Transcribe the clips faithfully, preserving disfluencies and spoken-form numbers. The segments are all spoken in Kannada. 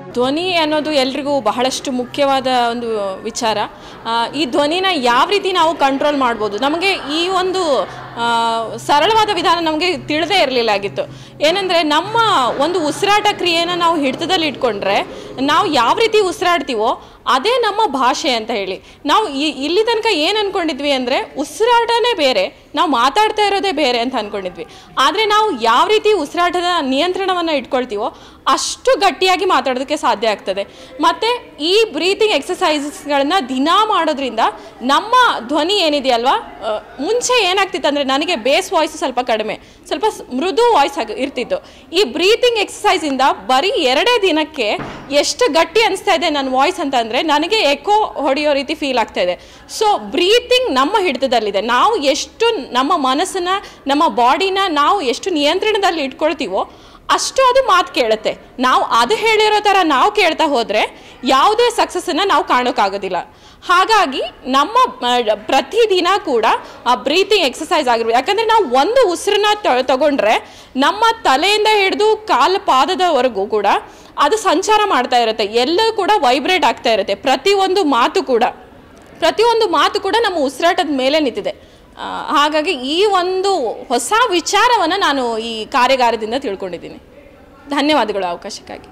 ಧ್ವನಿ ಅನ್ನೋದು ಎಲ್ರಿಗೂ ಬಹಳಷ್ಟು ಮುಖ್ಯವಾದ ಒಂದು ವಿಚಾರ. ಈ ಧ್ವನಿನ ಯಾವ ರೀತಿ ನಾವು ಕಂಟ್ರೋಲ್ ಮಾಡ್ಬೋದು, ನಮಗೆ ಈ ಒಂದು ಸರಳವಾದ ವಿಧಾನ ನಮಗೆ ತಿಳಿದೇ ಇರಲಿಲ್ಲಾಗಿತ್ತು. ಏನಂದರೆ ನಮ್ಮ ಒಂದು ಉಸಿರಾಟ ಕ್ರಿಯೆನ ನಾವು ಹಿಡಿತದಲ್ಲಿ ಇಟ್ಕೊಂಡ್ರೆ ನಾವು ಯಾವ ರೀತಿ ಉಸಿರಾಡ್ತೀವೋ ಅದೇ ನಮ್ಮ ಭಾಷೆ ಅಂತ ಹೇಳಿ. ನಾವು ಇಲ್ಲಿ ತನಕ ಏನು ಅಂದ್ಕೊಂಡಿದ್ವಿ ಅಂದರೆ ಉಸಿರಾಟನೇ ಬೇರೆ, ನಾವು ಮಾತಾಡ್ತಾ ಇರೋದೇ ಬೇರೆ ಅಂತ ಅಂದ್ಕೊಂಡಿದ್ವಿ. ಆದರೆ ನಾವು ಯಾವ ರೀತಿ ಉಸಿರಾಟದ ನಿಯಂತ್ರಣವನ್ನು ಇಟ್ಕೊಳ್ತೀವೋ ಅಷ್ಟು ಗಟ್ಟಿಯಾಗಿ ಮಾತಾಡೋದಕ್ಕೆ ಸಾಧ್ಯ ಆಗ್ತದೆ. ಮತ್ತು ಈ ಬ್ರೀತಿಂಗ್ ಎಕ್ಸಸೈಸಸ್ಗಳನ್ನ ದಿನ ಮಾಡೋದ್ರಿಂದ ನಮ್ಮ ಧ್ವನಿ ಏನಿದೆಯಲ್ವಾ, ಮುಂಚೆ ಏನಾಗ್ತಿತ್ತು ಅಂದರೆ ನನಗೆ ಬೇಸ್ ವಾಯ್ಸ್ ಸ್ವಲ್ಪ ಕಡಿಮೆ, ಸ್ವಲ್ಪ ಮೃದು ವಾಯ್ಸ್ ಆಗಿ ಇರ್ತಿತ್ತು. ಈ ಬ್ರೀತಿಂಗ್ ಎಕ್ಸಸೈಸಿಂದ ಬರೀ ಎರಡೇ ದಿನಕ್ಕೆ ಎಷ್ಟು ಗಟ್ಟಿ ಅನಿಸ್ತಾ ಇದೆ ನನ್ನ ವಾಯ್ಸ್ ಅಂತ ಅಂದರೆ ನನಗೆ ಎಕೋ ಹೊಡೆಯೋ ರೀತಿ ಫೀಲ್ ಆಗ್ತಾ ಇದೆ. ಸೊ ಬ್ರೀತಿಂಗ್ ನಮ್ಮ ಹಿಡಿತದಲ್ಲಿದೆ. ನಾವು ಎಷ್ಟು ನಮ್ಮ ಮನಸ್ಸನ್ನು, ನಮ್ಮ ಬಾಡಿನ ನಾವು ಎಷ್ಟು ನಿಯಂತ್ರಣದಲ್ಲಿ ಇಟ್ಕೊಳ್ತೀವೋ ಅಷ್ಟು ಅದು ಮಾತು ಕೇಳುತ್ತೆ. ನಾವು ಅದು ಹೇಳಿರೋ ಥರ ನಾವು ಕೇಳ್ತಾ ಹೋದರೆ ಯಾವುದೇ ಸಕ್ಸಸ್ಸನ್ನು ನಾವು ಕಾಣೋಕ್ಕಾಗೋದಿಲ್ಲ. ಹಾಗಾಗಿ ನಮ್ಮ ಪ್ರತಿದಿನ ಕೂಡ ಆ ಬ್ರೀತಿಂಗ್ ಎಕ್ಸಸೈಸ್ ಆಗಿರ್ಬೋದು. ಯಾಕಂದರೆ ನಾವು ಒಂದು ಉಸಿರನ್ನ ತಗೊಂಡ್ರೆ ನಮ್ಮ ತಲೆಯಿಂದ ಹಿಡಿದು ಕಾಲ ಪಾದದವರೆಗೂ ಕೂಡ ಅದು ಸಂಚಾರ ಮಾಡ್ತಾ ಇರುತ್ತೆ, ಎಲ್ಲವೂ ಕೂಡ ವೈಬ್ರೇಟ್ ಆಗ್ತಾ ಇರುತ್ತೆ. ಪ್ರತಿಯೊಂದು ಮಾತು ಕೂಡ ಪ್ರತಿಯೊಂದು ಮಾತು ಕೂಡ ನಮ್ಮ ಉಸಿರಾಟದ ಮೇಲೆ ನಿಂತಿದೆ. ಹಾಗಾಗಿ ಈ ಒಂದು ಹೊಸ ವಿಚಾರವನ್ನು ನಾನು ಈ ಕಾರ್ಯಾಗಾರದಿಂದ ತಿಳ್ಕೊಂಡಿದ್ದೀನಿ. ಧನ್ಯವಾದಗಳು ಅವಕಾಶಕ್ಕಾಗಿ.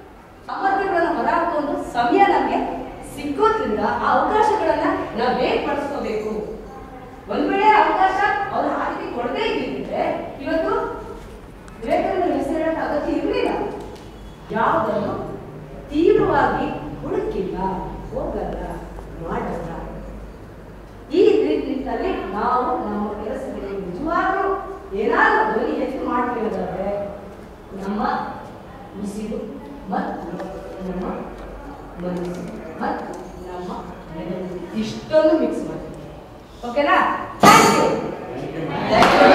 ಸಮಯ ನಮಗೆ ಸಿಕ್ಕೋದ್ರಿಂದ ಆ ಅವಕಾಶಗಳನ್ನ ನಾವು ಬೇರ್ಪಡಿಸ್ಕೋಬೇಕು. ಒಂದ್ ವೇಳೆ ಅವಕಾಶ ಅವ್ರು ಆ ರೀತಿ ಕೊಡದೇ ಇದ್ದಿದ್ರೆ ಇವತ್ತು ವಿವೇಕಾನಂದ ಹೆಸರಿಡಕ್ಕೆ ಅಗತ್ಯ ಇರಲಿಲ್ಲ. ಯಾವುದನ್ನು ತೀವ್ರವಾಗಿ ಹುಡುಕಿಲ್ಲ, ಹೋಗಲ್ಲ, ಮಾಡಲ್ಲ. ಈ ನಿಟ್ಟಿನಲ್ಲಿ ನಾವು ನಮ್ಮ ಕೆಲಸಗಳಿಗೆ ನಿಜವಾಗ್ಲೂ ಏನಾದರೂ ಧ್ವನಿ ಹೆಚ್ಚು ಮಾಡ್ತಿರೋದಾದ್ರೆ ನಮ್ಮ ಉಸಿರು ಮತ್ತು ನಮ್ಮ ಮನಸ್ಸು ಮತ್ತು ನಮ್ಮ ಮೆದುಳು ಇಷ್ಟೊಂದು ಮಿಕ್ಸ್ ಮಾಡಿ. ಓಕೆನಾ? Thank you.